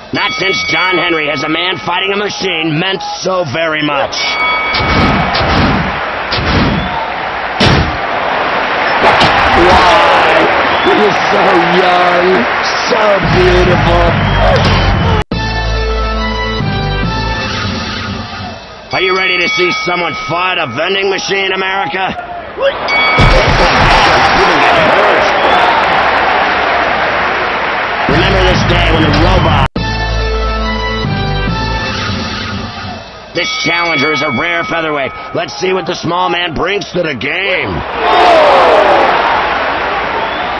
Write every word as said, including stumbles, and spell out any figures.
Not since John Henry has a man fighting a machine meant so very much. Why? He is so young, so beautiful. Are you ready to see someone fight a vending machine, America? Remember this day when the robot... This challenger is a rare featherweight. Let's see what the small man brings to the game.